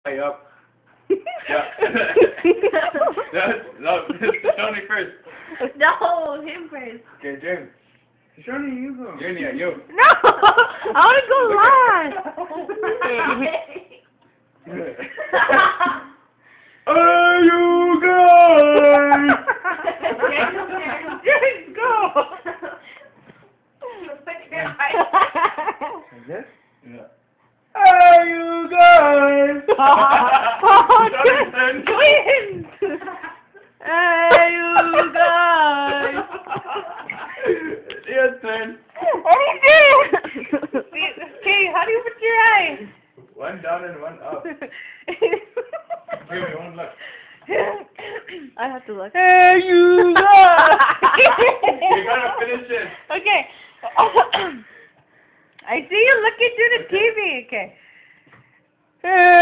Hey, up. Yeah. No, Tony first. No, him first. Okay, James. Shawnee, you go. Jenny, you. No! I want to go live! Hey, you guys! Just go! Like this? Yeah. Hey, you guys! Oh, Jonathan. twins! Hey, you guys! Your turn. What are you doing? Okay, how do you put your eyes? One down and one up. Give me one look. I have to look. Hey, you guys! You gotta finish it. Okay. I see you looking through the TV. Okay. Hey,